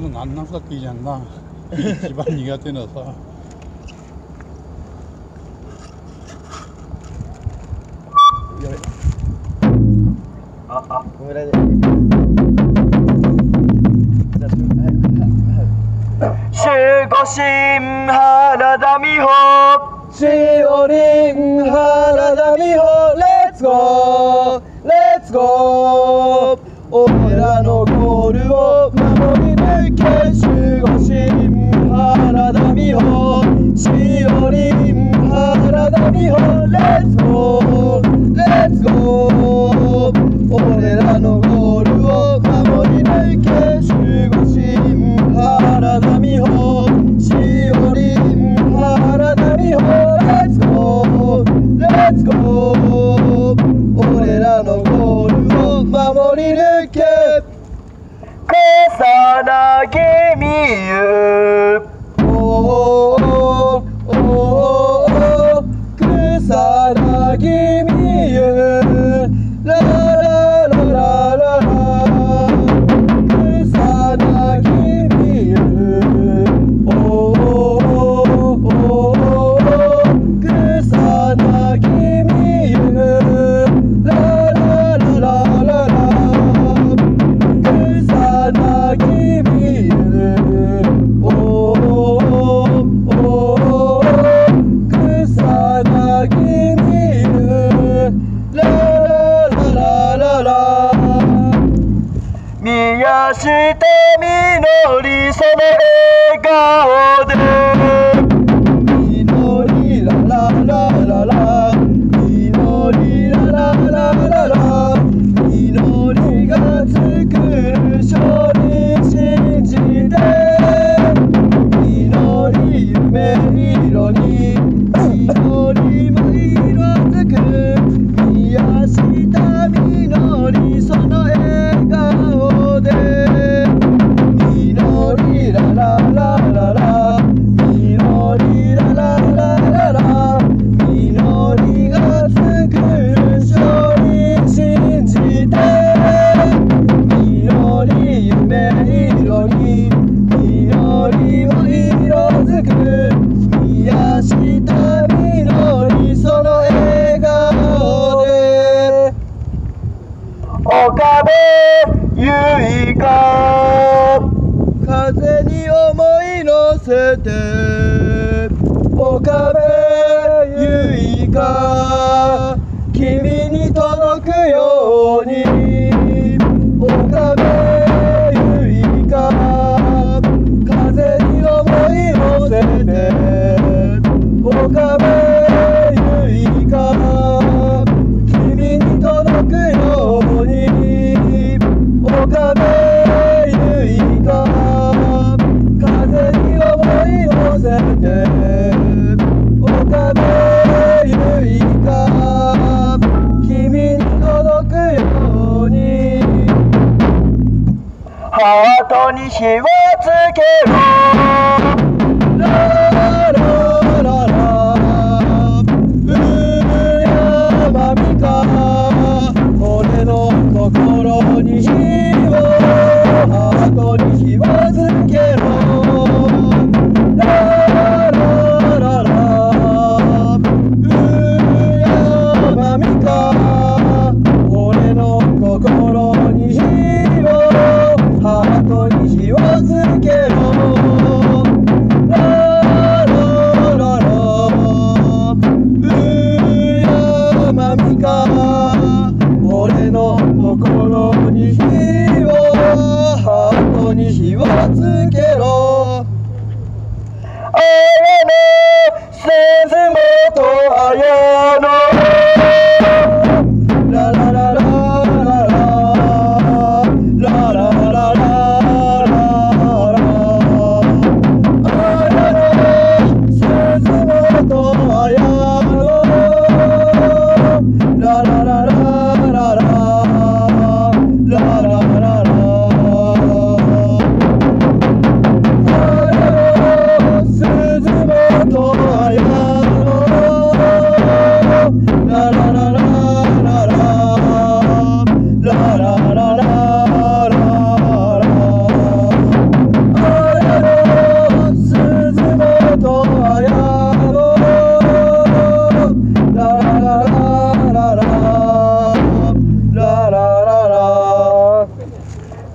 となんなくたっていいじゃんな。一番苦手なさ。やべ。 ごめんなさい。守護神原田美穂、しおりん原田美穂、レッツゴーレッツゴー。俺らのゴールを守り抜け、守護神原田美穂、しおりん原田美穂、レッツゴーレッツゴー。俺らのゴールを守り抜け、守護神原田美穂、しおりん原田美穂、レッツゴーレッツゴー。俺らのゴールを守り抜け、草薙美優、おーおーおー、草薙美優、ララララララ、草薙美優、おーおーおー、草薙美優、ララララララ、草薙美優、おーおー、草薙美優、ラララララ、宮下みのり、その笑顔で、みのりラララララ、みのりラララララ、みのりが作る勝利信じて、みのり夢色に、みのりも色づく、宮下みのり、その笑顔で、みのりラララララ、みのりラララララ、みのりが作る勝利信じて、みのり夢色に、みのりも色づく、宮下みのり、その笑顔で、岡部結衣が風に思い乗せて、岡部結衣が君に届くように、岡部結衣が風に思い乗せて、岡部結衣が君に届くように、岡部結衣が風に思い乗せて、岡部結衣が君に届くように、ハートに火をつけろ、ラララララ、山美香、俺の心に火を、ハートに火をつけろ、ララララ、山美香、俺の心に火を、ハートに火をつけろ、ララララ、山美香、俺の心に火を、ハートに火をつけろ、綾野鈴本綾野、ララララララ、ララララララ、綾野鈴本綾野、ララララララ、ラララララ、鈴本綾野、ララララ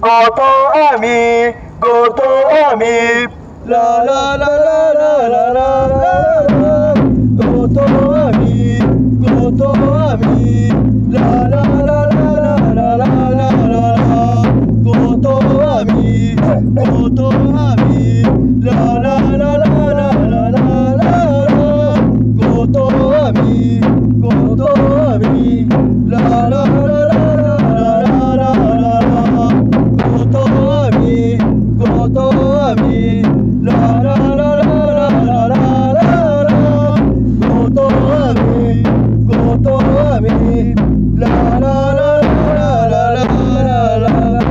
ララララララララゴトアミゴトアミララララララララゴトアミゴトアミラララララララゴトアミゴトアミララララララゴトアミゴトアミララララララララゴトアミゴトアミララララララララ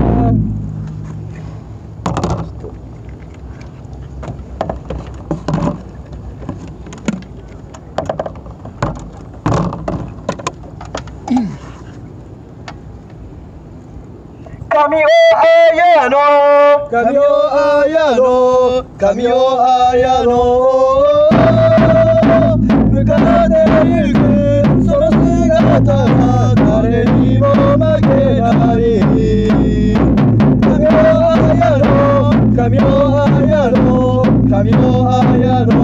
神尾綾乃神尾綾乃神尾綾乃向かってゆくその姿は誰にも負けない神尾綾乃神尾綾乃神尾綾乃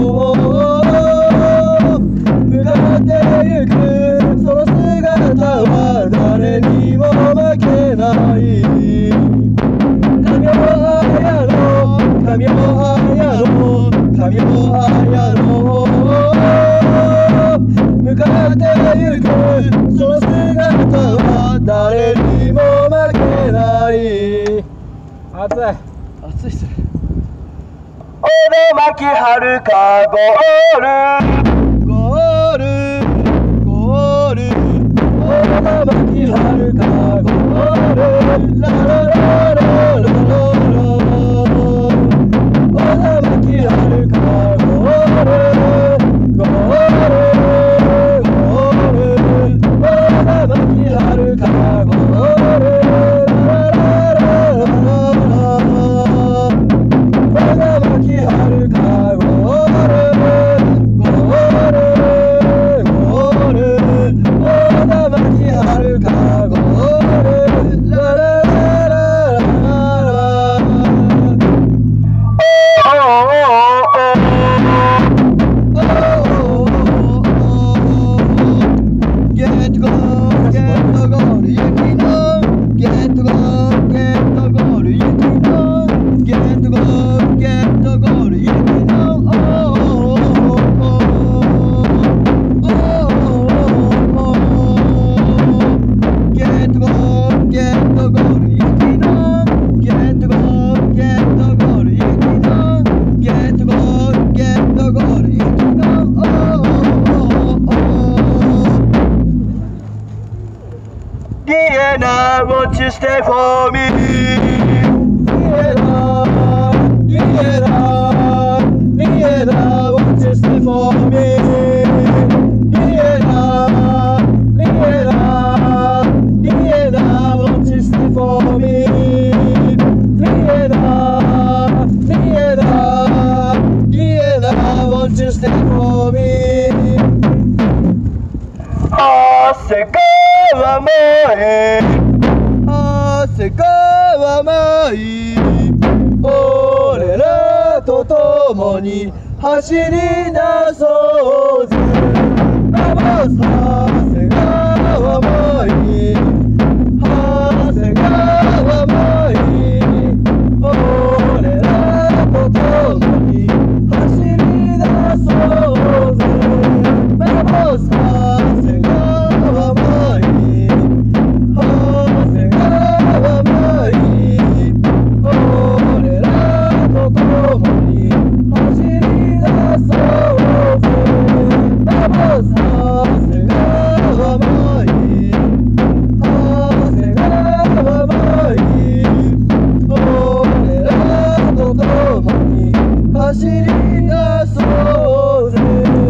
向かってゆくその姿は誰にも負けない神尾綾乃神尾綾乃神尾綾乃向かってゆくその姿は誰にも負けない熱い熱いっす小野牧遥かゴールゴールゴール小野牧遥かゴールララララララ小野牧遥かゴールゴールゴール小野牧遥かゴールラララララ小野牧遥かゴールゴールゴール小野牧遥かゴールラララララゲットゴールゲットゴールゆきのゲットゴールゲットゴールゆきのゲットゴールゲットゴールゆきのゲットゴールゲットゴールゆきのゲットゴールゲットゴールゆきのゲットゴールゲットゴールゆきのVienna, won't you stay for me? Vienna, Vienna, Vienna, won't you stay for me? Vienna, Vienna, Vienna, won't you stay for me? Vienna, Vienna, Vienna, won't you stay for me? 汗川前汗川前俺らと共に走り出そうぜ汗川前汗川前俺らと共に走り出そうぜ汗川前俺らと共に走り出そうぜ汗川前汗川前俺らと共に走り出そうぜ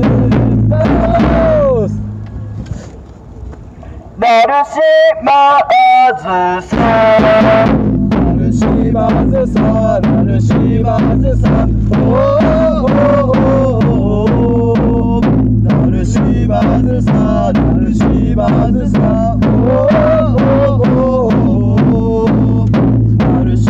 なるしまずさなるしまずさなるしまずさなるしまずさなるしまずさなるし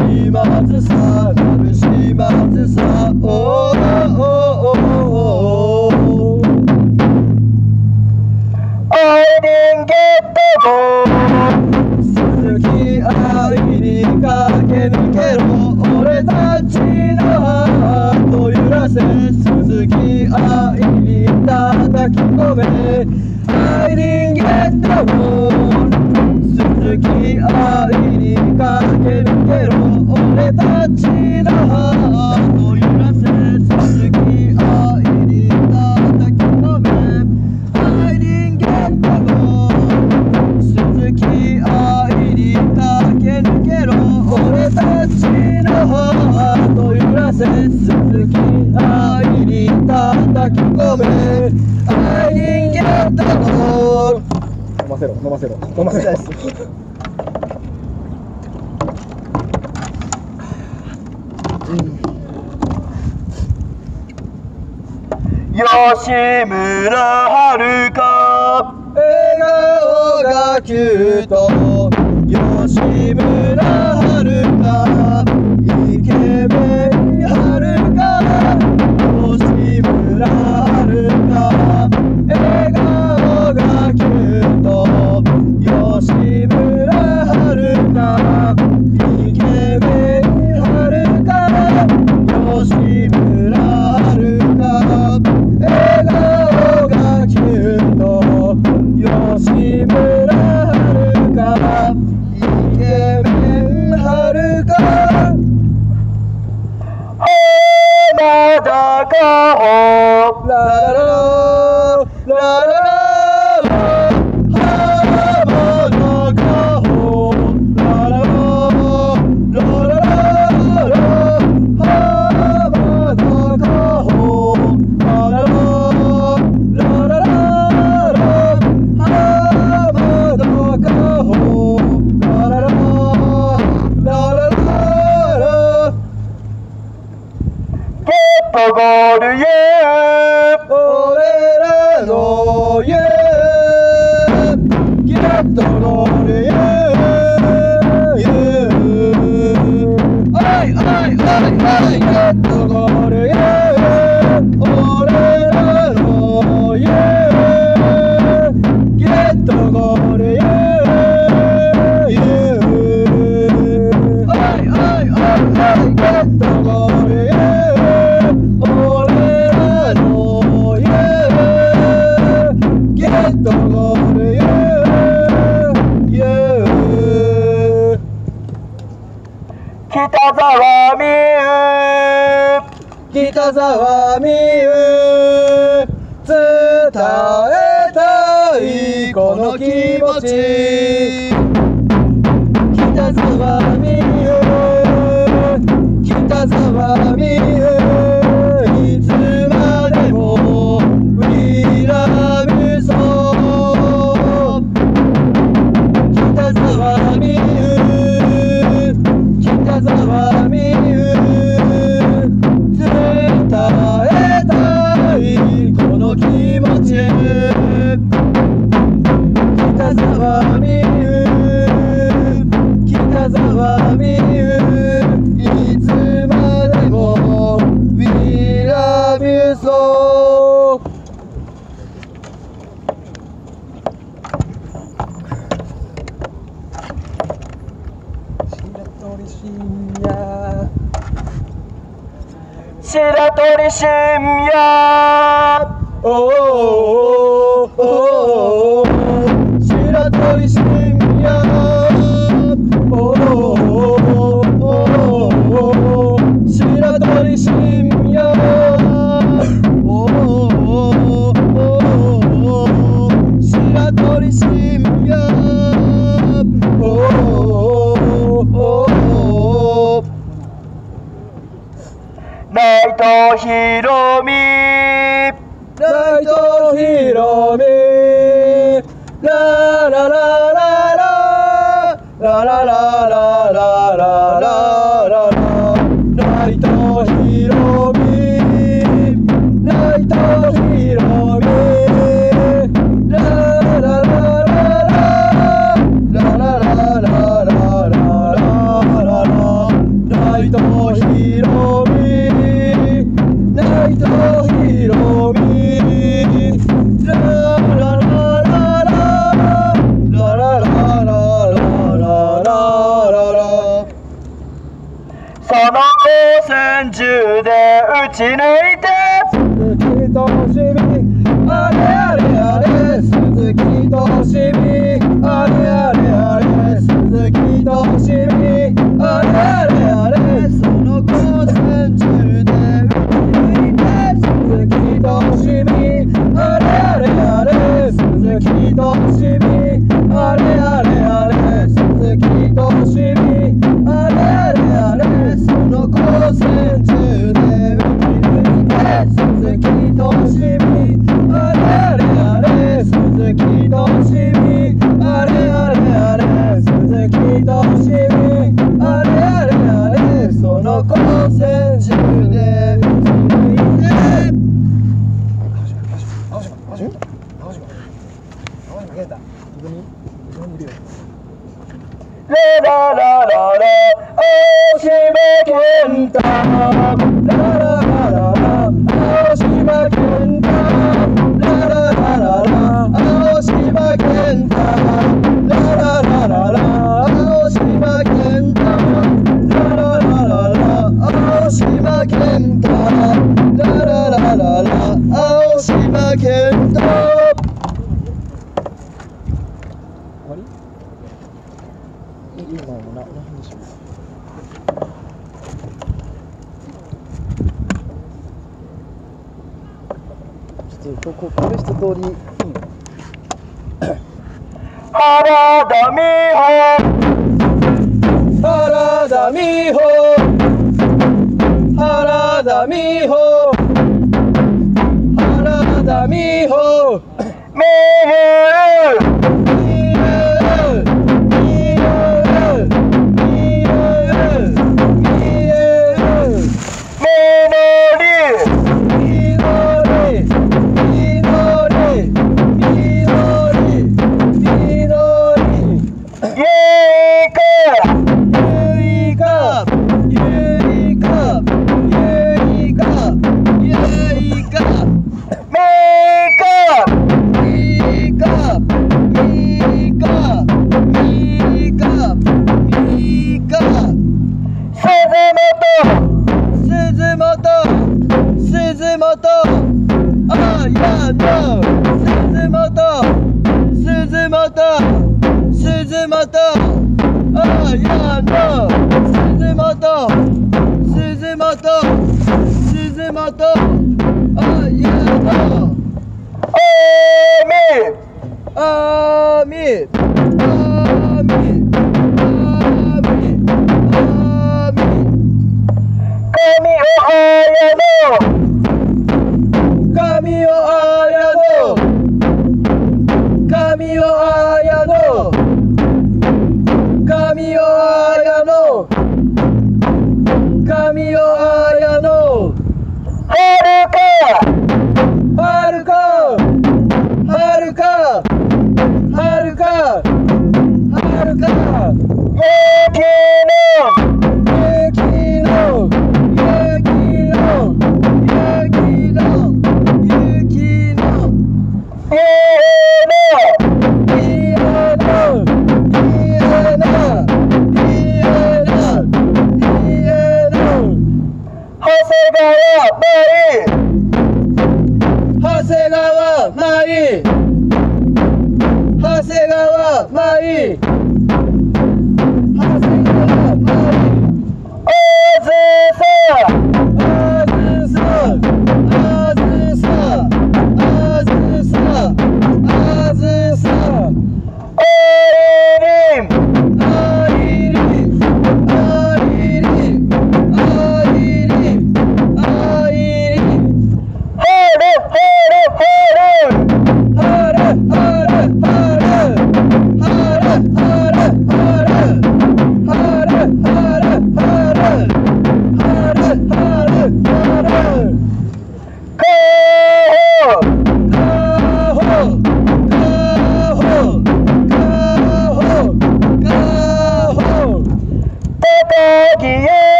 り駆け抜けろ俺たちのハート揺らせ鈴木愛に叩き込めアイリンゲットボール鈴木愛に駆け抜けろ俺たちのハート揺らせ鈴木愛に叩き込めアイリンゲットボール鈴木愛に駆け抜けろ俺たちのハート揺らせ鈴木愛に叩き込めアイリンゲットボール飲ませろ飲ませろ飲ませろ吉村遥笑顔がキュート吉村遥イケメン遥吉村遥笑顔がキュート吉村遥イケメン遥吉村遥笑顔がキュート吉村遥イケメン遥浜田かほララララララ浜田かほララララララ浜田かほララララララ浜田かほララララララゲットゴールイエー俺らのイエーゲットゴールイエーイエーアイアイアイアイゲットゴールイエー俺らのイエーゲットゴールイエーイエーアイアイアイアイゲットゴールイエー俺らのイエーゲットゴールイエーイエー北沢美優北沢美優伝えたいこの気持ち北沢美優北沢美優いつまでも We love you so 北沢美優北沢美優伝えたいこの気持ち北沢美優北沢美優いつまでも We love you so 白鳥深夜おおおお白鳥深夜おおおお白鳥深夜おおおお白鳥深夜おおライトヒロミライトヒロミラララララララララララララライトヒロミライトヒロミラララララララララララライトヒロミライトヒロミラララララララララララララ線中で打ち抜いて鈴木としみあれあれあれ鈴木としみあれあれあれ鈴木としみあれあれあれその子線中で打ち抜いて鈴木としみあれあれあれ鈴木としみあれあれあれ鈴木としみあれあれあれその子線中で打ち抜いて鈴木としみあれあれあれ鈴木としみあれあれあれ鈴木としみあれあれあれその子線中で打ち抜いてラララララ青島健太ラララララ青島健太ラララララ青島健太ラララララ青島健太ラララララ青島健太ラララララ青島健太これ一通り原田美穂原田美穂原田美穂原田美穂み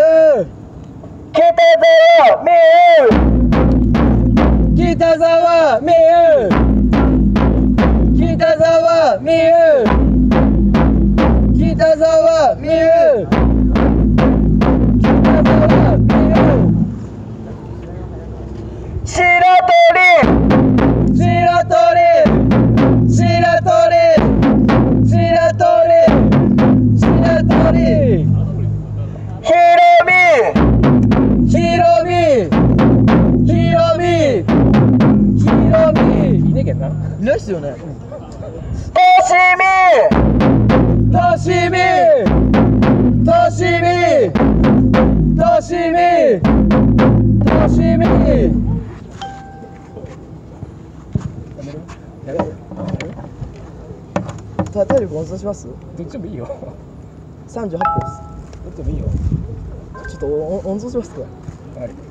北沢沢美優北沢美優北沢美優北沢美優白鳥白鳥白鳥白鳥白鳥ひろみひろみひろみひろみいねえけんないないっすよねとしみとしみとしみとしみとしみ体力温存します？ どっちでもいいよ。 38分です。 どっちでもいいよ。 ちょっと温存しますか。 はい。